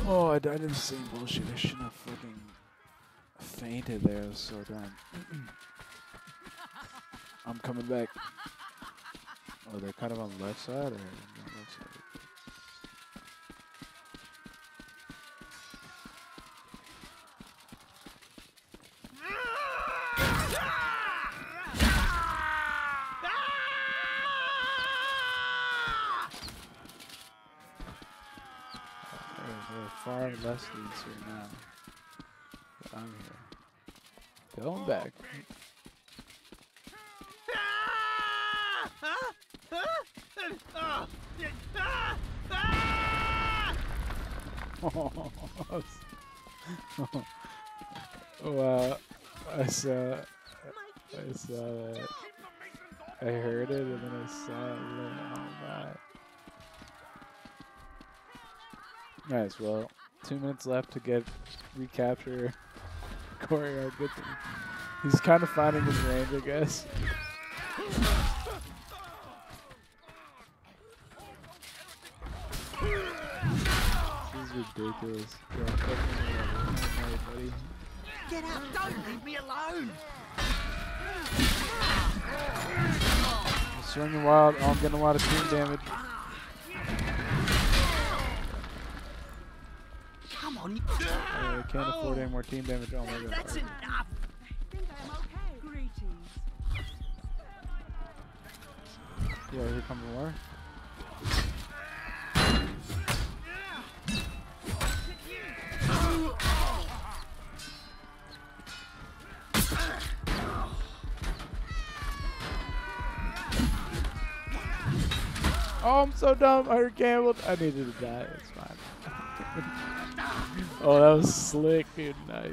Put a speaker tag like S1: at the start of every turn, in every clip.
S1: Oh, I died in the same bullshit. I shouldn't have fucking fainted there. I was so done. I'm coming back. Oh, they're kind of on the left side or on the left side? Far less leads here now. But I'm here. Going back. Wow. I saw that. I heard it and then I saw it. Oh my. Nice, well, 2 minutes left to get recapture Courtyard. Good thing. He's kind of finding his range, I guess. This is ridiculous. Buddy.
S2: Get out! Don't leave me alone!
S1: Swinging wild. Oh, I'm getting a lot of team damage.
S2: Come on!
S1: I can't afford any more team damage. Oh my god.
S2: That's enough!
S3: I think I'm okay. Greetings.
S1: Yeah, here comes more. Oh, I'm so dumb. I gambled. I needed to die. It's fine. Oh, that was slick, dude. Nice.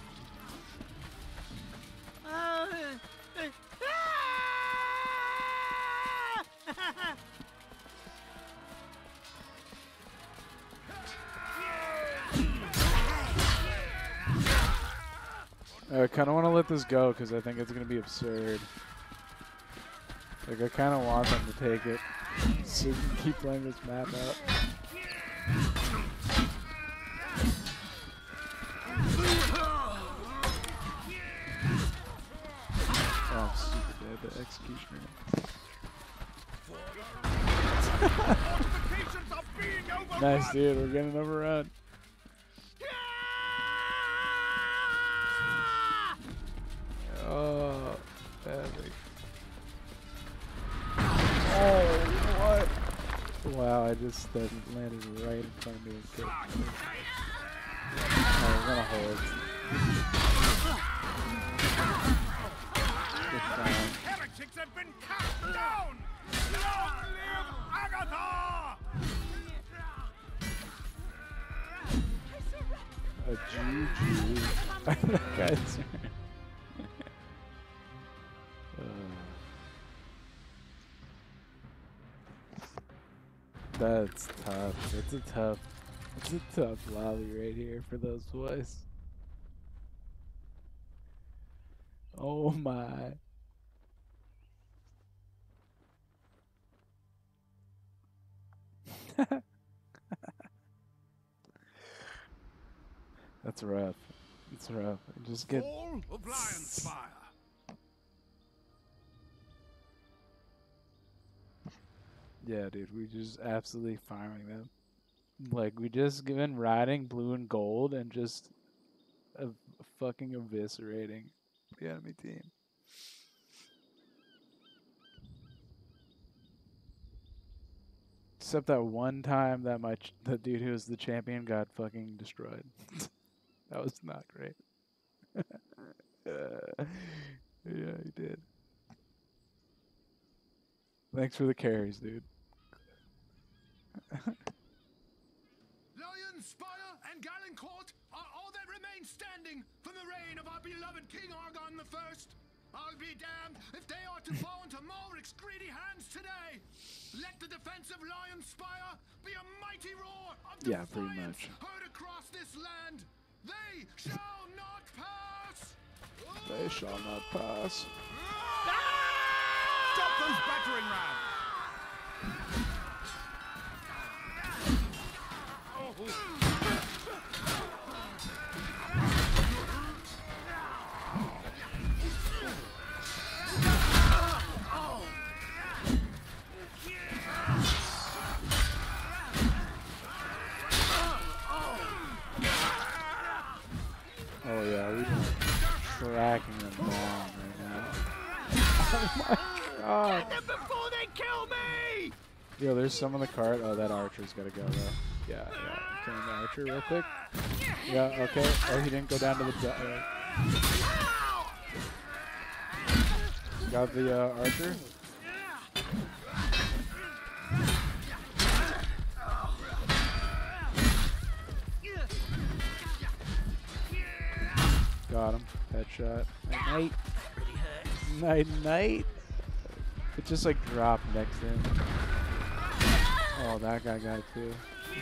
S1: I kind of want to let this go because I think it's going to be absurd. Like, I kind of want them to take it so we can keep playing this map out. Oh, I'm super dead. The executioner. Nice, dude. We're getting overrun. Oh, epic. Oh, what? Wow, I just landed right in front of me and killed me. Oh, we're gonna hold. Good time.
S4: Heretics have been cast down! Long live Agatha!
S1: A GG. That guy's That's tough. It's a tough lobby right here for those boys. Oh my. That's rough. It's rough. Just get.
S4: Fall of Lionspire.
S1: Yeah, dude, we just absolutely firing them. Like, we just been riding blue and gold and just fucking eviscerating the enemy team. Except that one time that the dude who was the champion got fucking destroyed. That was not great. Yeah, he did. Thanks for the carries, dude.
S4: Lionspire and Galencourt are all that remain standing from the reign of our beloved King Argon the First. I'll be damned if they are to fall into Malric's greedy hands today. Let the defense of Lionspire be a mighty roar of defiance
S1: pretty much.
S4: heard across this land. They shall not pass.
S1: They shall not pass.
S4: Stop those battering rams!
S1: tracking them down right now. Oh my god.
S2: Get them before they kill me!
S1: Yo, there's some on the cart. Oh, that archer's gotta go though. Yeah. Killing the archer real quick. Yeah, okay. Oh, he didn't go down to the... Got the archer. Got him. Headshot. Night. Night. It just like dropped next to him. Oh, that guy got it too.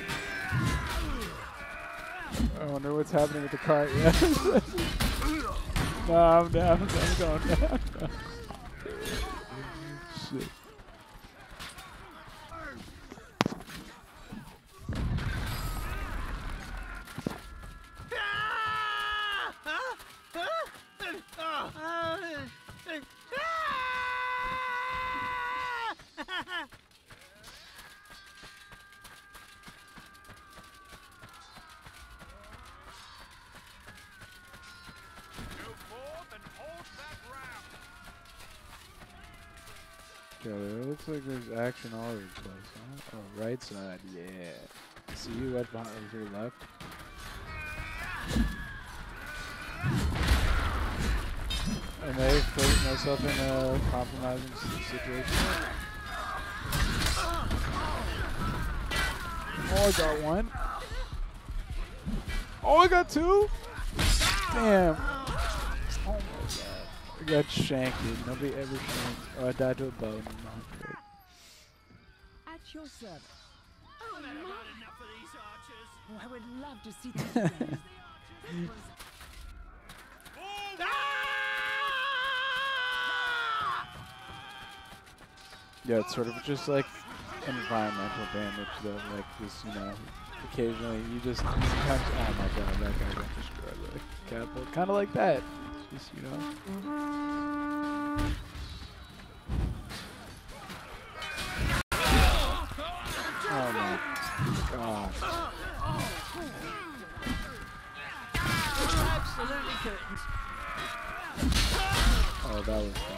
S1: I wonder what's happening with the cart. Yeah. No, I'm down. I'm going down. Shit. Okay, it looks like there's action all over the place, huh? Oh, right side, yeah. See you right behind over here left. I may have put myself in a compromising situation. Oh, I got one. Oh, I got two? Damn. Oh my god. I got shanked, dude. Nobody ever shanked. Oh, I died to a bow. No, great.
S3: At your service.
S2: Oh, I've had enough of these archers.
S3: Oh, I would love to see this again.
S1: Yeah, it's sort of just like environmental damage though, like just, you know, occasionally you just sometimes, oh my god, that guy got destroyed by the catapult. Kinda like that. It's just, you know. Oh my god.
S2: Absolutely couldn't.
S1: Oh, that was fun.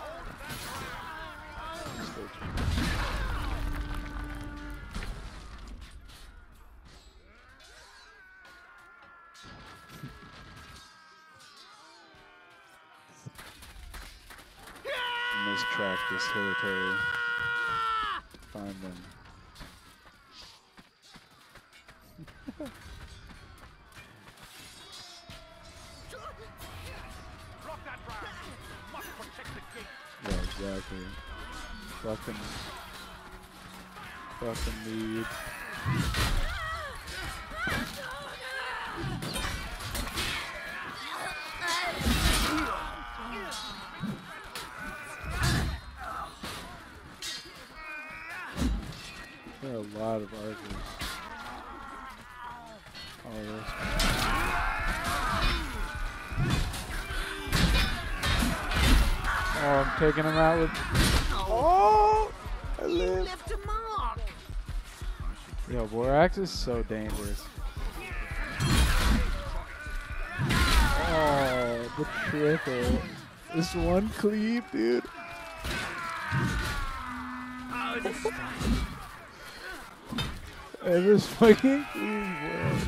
S1: Mistrack this territory. Find them.
S2: Block that round. Must protect the king.
S1: Yeah, exactly. Fucking need. There are a lot of archers. Oh, this. Oh, I'm taking him out with. Oh, I live.
S2: Left a mark.
S1: Yo, Borax is so dangerous. Oh, the triple. This one cleave, dude.
S2: Oh, this
S1: And this fucking cleave was.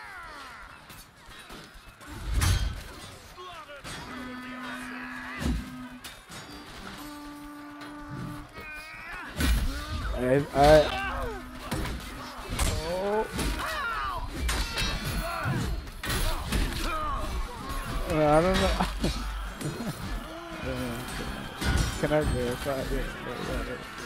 S1: I don't know. Can I verify it?